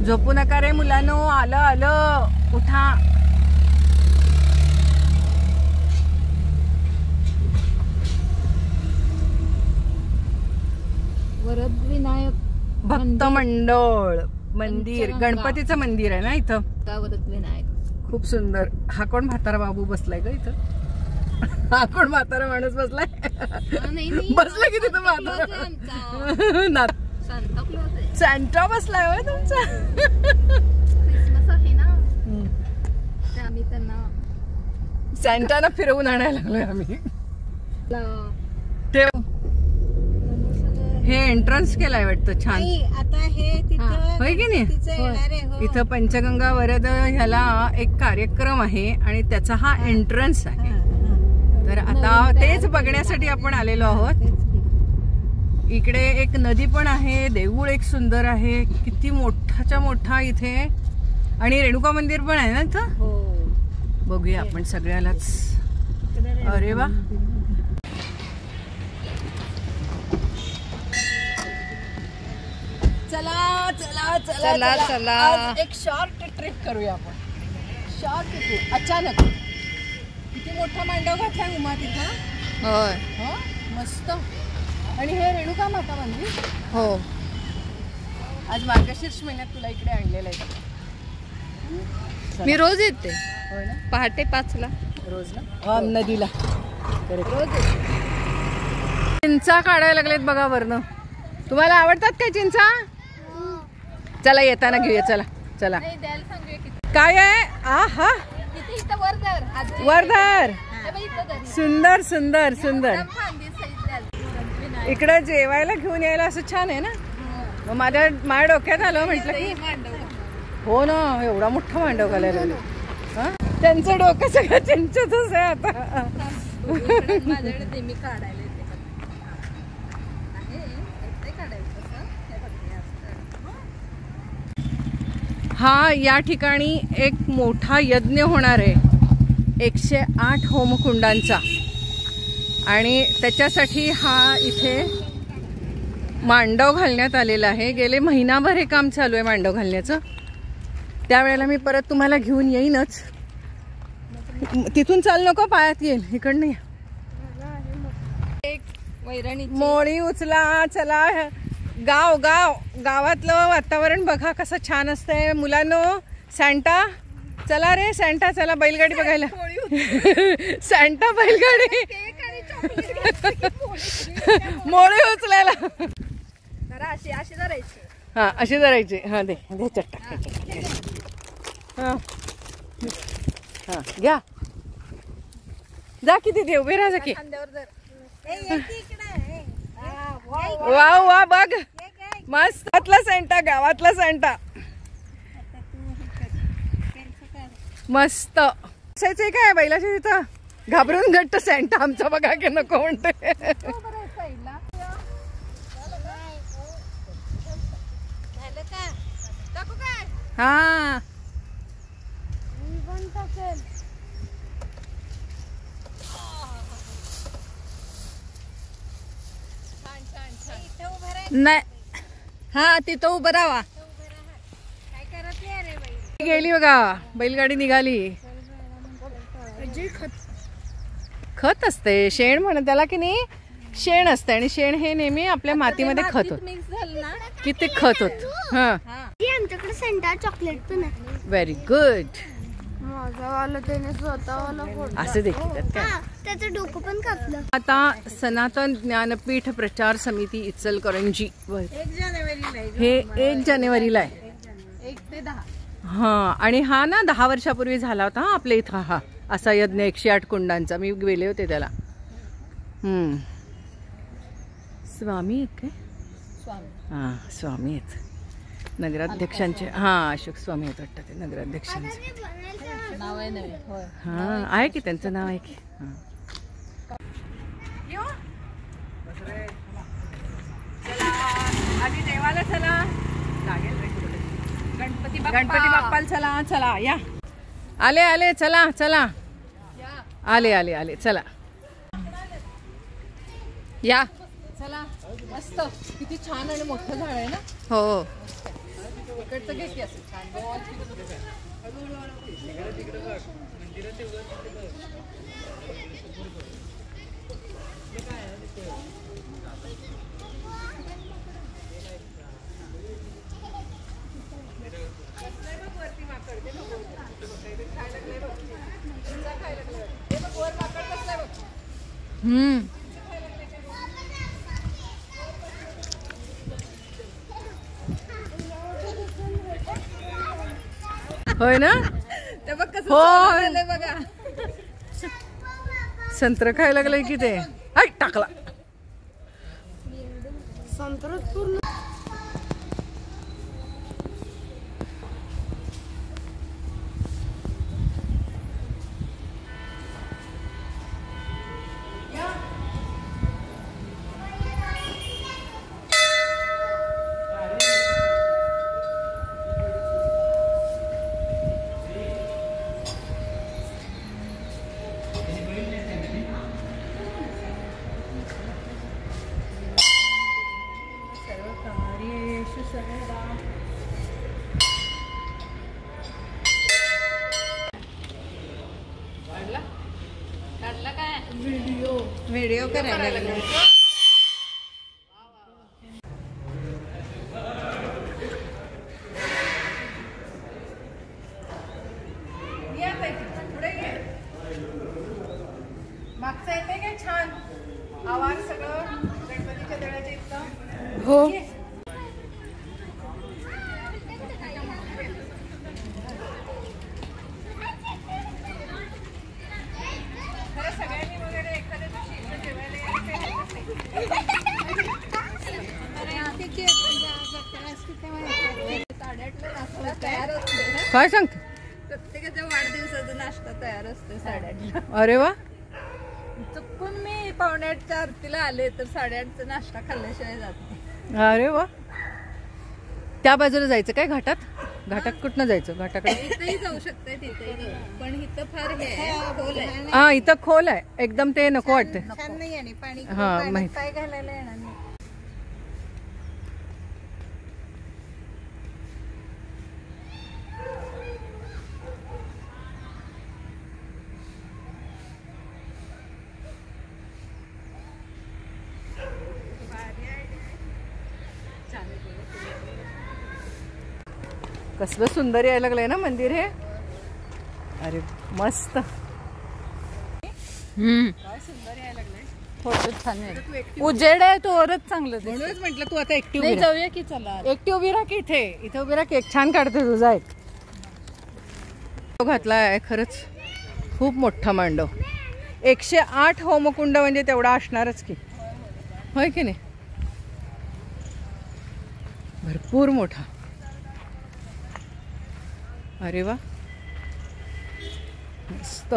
झोपू नका रे मुलांनो, आलं आलं, उठा. वरदविनायक भक्त मंडळ मंदिर, गणपतीचं मंदिर आहे ना इथं. वरदविनायक खूप सुंदर. हा कोण म्हातारा बाबू बसलाय का इथं? हा कोण म्हातारा माणूस बसलाय? बसलाय की तिथं म्हातारा? सॅन्टा बसलाय होय तुमचा? क्रिसमस आहे ना, आम्ही त्यांना सॅन्टाना फिरवून आणायला लागलोय आम्ही. ठेव. हे एंट्रन्स केलाय वाटतं छान. आता हे तिथं होय की नाही? इथं पंचगंगा वरद ह्याला एक कार्यक्रम आहे आणि त्याचा हा एंट्रन्स आहे. तर आता तेच बघण्यासाठी आपण आलेलो आहोत. इकडे एक नदी पण आहे, देऊळ एक सुंदर आहे, किती मोठाच्या मोठा इथे, आणि रेणुका मंदिर पण आहे ना इथं. बघूया आपण सगळ्यालाच. अरे वा. चला चला चला चला, आज एक शॉर्ट ट्रिप करूया आपण. Short trip. अचानक किती मोठा मांडव घातलाय उमा तिथं. होय. हो मस्त. आणि हे रेणुका माता मंदिर. हो. आज मार्गशीर्ष महिन्यात तुला इकडे आणलेलं आहे. मी रोज येते. होय ना? पहाटे 5ला रोज ना. नदीला रोज येते. चिंचा काढायला लागलेत बघा वरनं. तुम्हाला आवडतात काय चिंचा? चला येताना घेऊया. चला चला. काय आहे? हा वर्धर. सुंदर सुंदर सुंदर. इकडे जेवायला घेऊन यायला असं छान आहे ना. मग माझ्या डोक्यात आलं, म्हटलं की हो ना, एवढा मोठा मांडव घालायला लागलो. त्यांचं डोकं सगळं चिंचेचंच आहे आता. हा या ठिकाणी एक मोठा यज्ञ होणार आहे 108 होमकुंडांचा, आणि त्याच्यासाठी हा इथे मांडव घालण्यात आलेला आहे. गेले महिनाभर हे काम चालू आहे मांडव घालण्याचं. त्यावेळेला मी परत तुम्हाला घेऊन येईनच. तिथून चाल नको, पायात येईल. इकडनं मोळी उचला. चला. गावातलं वातावरण बघा कसं छान असतंय मुलांनो. सॅन्टा चला रे, सॅन्टा चला बैलगाडी बघायला. सॅन्टा बैलगाडी. मोळी उचलायला. हा अशी धरायची. हा दे चट्टा. हा हा घ्या. जा किती दे, उभे राहा की. वा वा बघ मस्त. गावातला सॅन्टा, गावातला सॅन्टा मस्त. असायचंय काय बैलाच्या तिथं? घाबरून घट्ट सॅन्टा आमचा बघा की नको म्हणते. हा नाही. हा तिथं उभं राहा. गेली बघा बैलगाडी निघाली. खत असते, शेण म्हण त्याला की नाही. शेण असते, आणि शेण हे नेहमी आपल्या मातीमध्ये खत होत. किती खत होत. हा आमच्याकडे सेंटा चॉकलेट पण आहे. Very good. असं देखील त्याचं डोकं पण कापलं. आता सनातन ज्ञानपीठ प्रचार समिती इचलकरंजी हे 1 जानेवारीला आहे. 1 ते 10. हा, आणि हा ना 10 वर्षापूर्वी झाला होता हा आपल्या इथं. हा असा यज्ञ 108 कुंडांचा. मी गेले होते त्याला. स्वामी आहेत काय? हा स्वामी आहेत नगराध्यक्षांचे. हा अशोक स्वामी आहेत वाटतं ते नगराध्यक्षांचे. नाव आहे नवीन. होय. हा आहे की त्यांचं नाव आहे की. आधी देवाला चला. गणपती बाप्पाला चला. चला या. आले चला चला. आले चला या. चला. मस्त. किती छान आणि मोठं झाड आहे ना. हो. इकडचं घे की असं छान गोल होय ना ते बघ कसं होय. झालंय बघा. संत्र खायला लागलंय की ते ऐक टाकला संत्र पूर्ण व्हिडिओ करायला लागले. मागचं येते काय छान आवाज सगळं गणपतीच्या देवळाच्या इथं. हो खरं सगळ्यांनी वगैरे एखाद्या दिवशी इथं जेवायला काय सांगते प्रत्येकाच्या वाढदिवसाचा नाश्ता तयार असतो 8:30ला. अरे वा चुकून मी 7:45च्या आरतीला आले तर 8:30चा नाश्ता खाल्ल्याशिवाय जात नाही. अरे वा त्या बाजूला जायचं काय घाटात घाटात कुठनं जायचं घाटाकडे इथेही जाऊ शकते तिथेही जाऊ पण इथं फार हे आहे, खोल आहे. हा इथं खोल आहे एकदम ते नको वाटते छान नाही आणि पाणी हा, पाण्यात माहित. पाय घालायला येणार नाही. कसलं सुंदर यायला लागलंय ना मंदिर हे अरे मस्त काय सुंदर यायला लागलंय फोटो छान आहे. उजेड आहे तो वरच चांगलं दिसतं. म्हणूनच म्हटलं तू आता एकटी उभी नाही राहा. जाऊया की चला. एकटी उभी राहा की इथे उभी राहा की एक छान काढते तुझा एक घातलाय खरंच खूप मोठा मांडव 108 होमकुंड म्हणजे तेवढा असणारच की होय की नाही भरपूर मोठा. अरे वा मस्त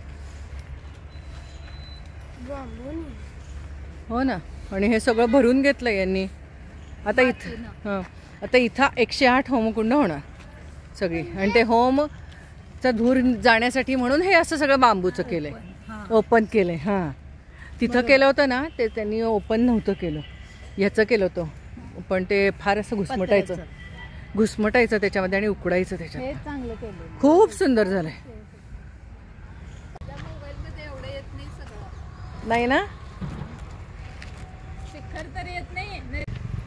हो ना आणि हे सगळं भरून घेतलं यांनी आता इथं हां आता इथं 108 होमकुंड होणार सगळी आणि ते होमचा धूर जाण्यासाठी म्हणून हे असं सगळं बांबूचं केलंय ओपन केलंय हां तिथं केलं होतं ना ते त्यांनी ओपन नव्हतं केलं ह्याचं केलं होतं पण ते फार असं घुसमटायचं त्याच्यामध्ये आणि उकडायचं त्याच्यात. हे चांगलं केलं. खूप सुंदर झालंय मोबाईलमध्ये एवढं येत नाही सगळं. नाही ना शिखर तर येत नाही.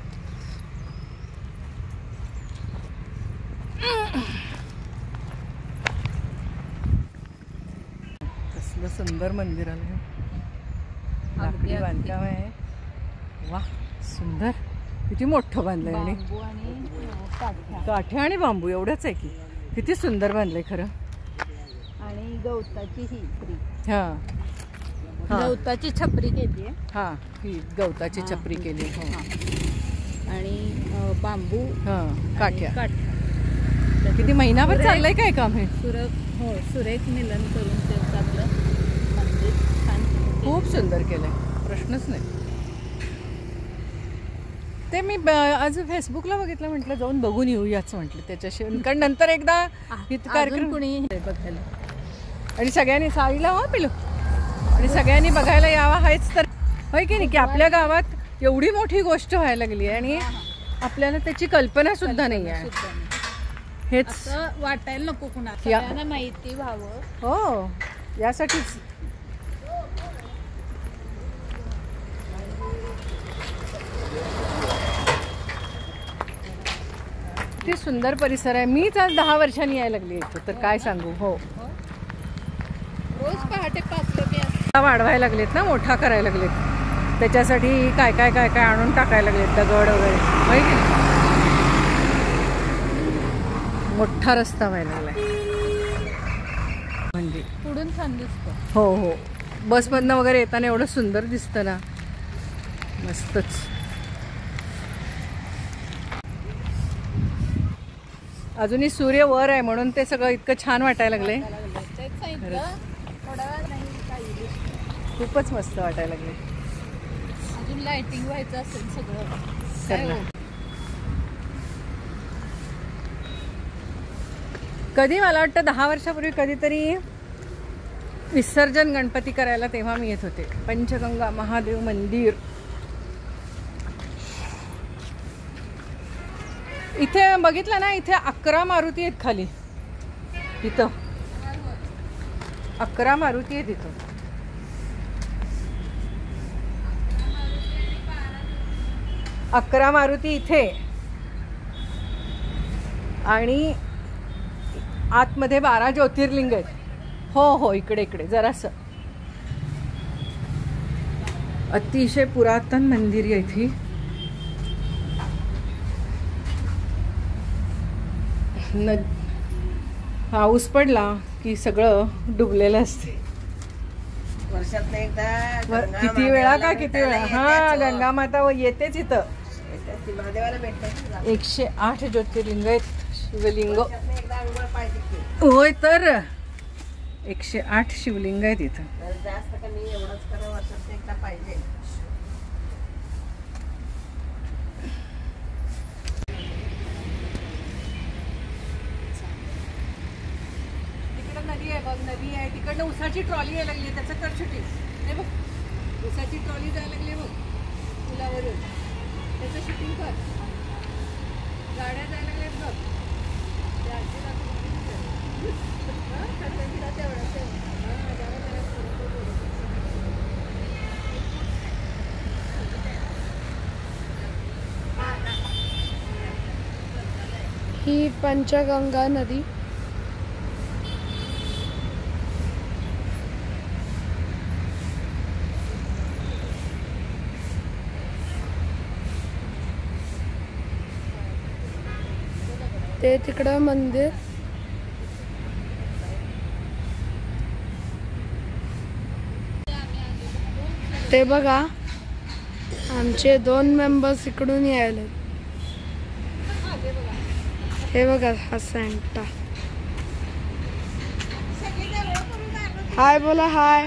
कसलं सुंदर मंदिर आलं लाकडी बांधकाम आहे वा सुंदर किती मोठं बांधलंय आणि बांबू आणि काठ्या काठ्या आणि बांबू एवढंच आहे की किती सुंदर बांधलंय खरं. आणि गवताची ही छपरी. हा हा गवताची छपरी केली आहे हा ही गवताची छपरी केली हो आणि बांबू हा काठ्या काठ्या किती महिनाभर चाललंय काय काम हे सुरेख मिलन करून ते आपलं मंदिर छान खूप सुंदर केलंय प्रश्नच नाही. ते मी आज फेसबुकला बघितलं म्हटलं जाऊन बघून येऊयाच म्हटलं त्याच्याशी कारण नंतर एकदा कार्यक्रम कोणी बघायला आणि सगळ्यांनी साडीला हो पिलो आणि सगळ्यांनी बघायला यावा आहेच तर होय की नाही की आपल्या गावात एवढी मोठी गोष्ट व्हायला लागली आहे आणि आपल्याला त्याची कल्पना सुद्धा नाही आहे. हेच असं वाटायला नको कुणा, सगळ्यांना माहिती व्हावं. हो, यासाठीच. किती सुंदर परिसर आहे. मीच आज 10 वर्षांनी यायला लागली इथं, तर काय सांगू. हो, रोज पहाटे 5 मी वाढवायला लागलेत ना, मोठा करायला लागलेत. त्याच्यासाठी काय काय काय काय आणून टाकायला लागलेत, दगड वगैरे. माहिती मोठा रस्ता व्हायला लागलाय. म्हणजे पुढून छान दिसतं. हो हो, बसमधनं वगैरे येताना एवढं सुंदर दिसतं ना, मस्तच. अजूनही सूर्य वर आहे म्हणून ते सगळं इतकं छान वाटायला लागले. खूपच मस्त वाटायला लागले. अजून लाइटिंग व्हायचं असेल सगळं. कधी मला वाटतं 10 वर्षापूर्वी कधीतरी विसर्जन गणपती करायला तेव्हा मी येत होते. पंचगंगा महादेव मंदिर इथे बघितलं ना, इथे 11 मारुती आहेत खाली. इथं 11 मारुती आहेत इथं. अकरा मारुती इथे आणि आतमध्ये 12 ज्योतिर्लिंग आहेत. हो हो, इकडे इकडे जरासं अतिशय पुरातन मंदिर आहे इथे. पाऊस पडला की सगळं डुबलेलं असते. वर्षात एकदा किती वेळा का किती वेळा. हा, गंगा माता येतेच इथं. महादेवाला भेटते. 108 ज्योतिर्लिंग आहेत, शिवलिंग. एकदा अंघोळ पाहिजे की. होय, तर 108 शिवलिंग आहेत इथं. जास्त कमी एवढंच करा, वर्षात एकदा पाहिजे. तिकडं नदी आहे बघ, नदी आहे तिकडनं. उसाची ट्रॉली यायला लागली, त्याचं कर छोटी. हे बघ, उसाची ट्रॉली जायला लागली बघ पुलावरून. त्याचं शूटिंग कर. गाड्या जायला लागल्यात बघ. ही पंचगंगा नदी. ते तिकडं मंदिर. ते बघा, आमचे 2 मेंबर्स इकडून यायला. हे बघा, हा सॅन्टा. हाय बोला. हाय.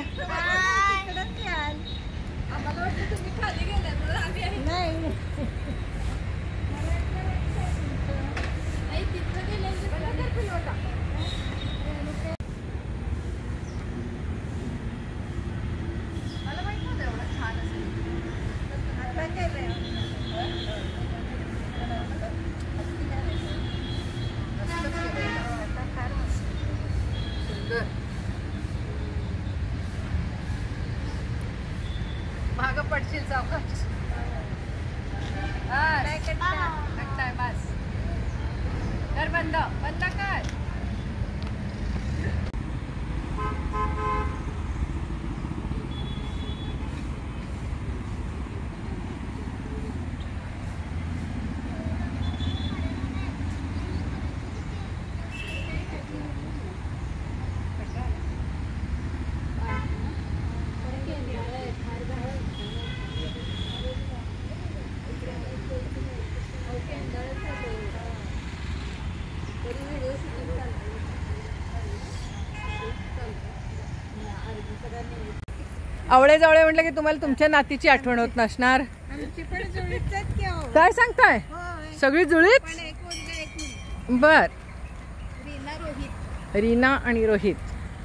भाग पडशील चौकात. बस कर, बंद बंद कर. आवळे जावळे म्हटलं की तुम्हाला तुमच्या नातीची आठवण होत नसणार. काय सांगताय, सगळी जुळीच. बर, रीना आणि रोहित.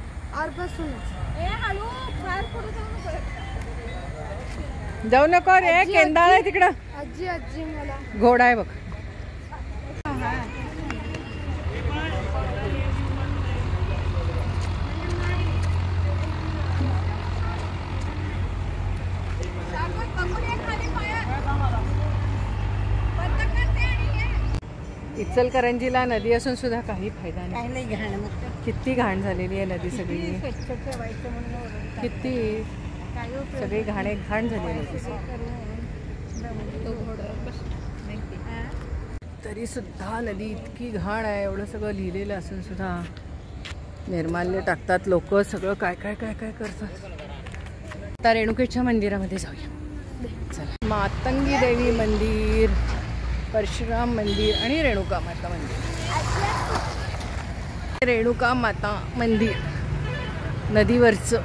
जाऊ नको रे, केंदाळ आहे तिकडं. आजी आजी मला घोडा आहे बघ. इचलकरंजीला नदी असून सुद्धा काही फायदा नाही. काही नाही घाण मग किती घाण झालेली आहे नदी सगळी. स्वच्छ ठेवायचं म्हणून ओरडतात. किती काय उपयोग सगळी घाण झालेली आहे तिथे. तरी सुद्धा नदी इतकी घाण आहे. एवढं सगळं लिहिलेलं असून सुद्धा निर्माल्य टाकतात लोक. सगळं काय काय काय काय करतात. आता रेणुकेच्या मंदिरामध्ये जाऊया. चला. मातंगी देवी मंदिर, परशुराम मंदिर आणि रेणुका माता मंदिर. रेणुका माता मंदिर नदीवरचं.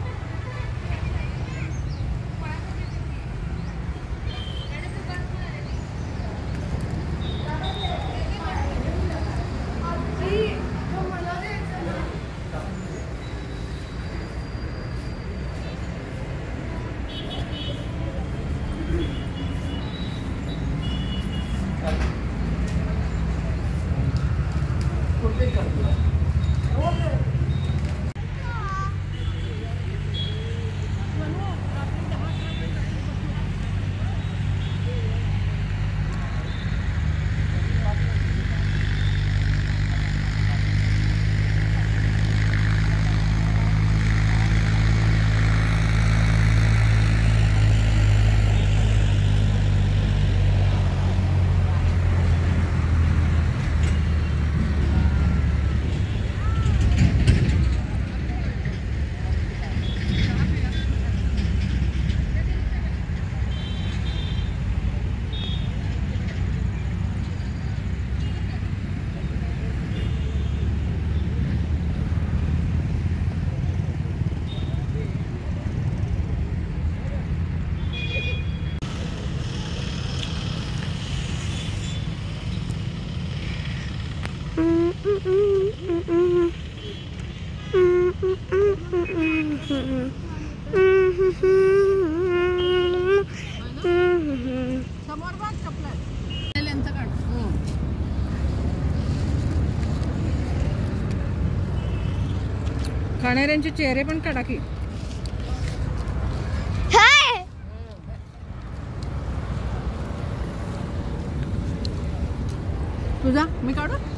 खाणाऱ्यांचे चेहरे पण काढा की. तुझा मी काढू.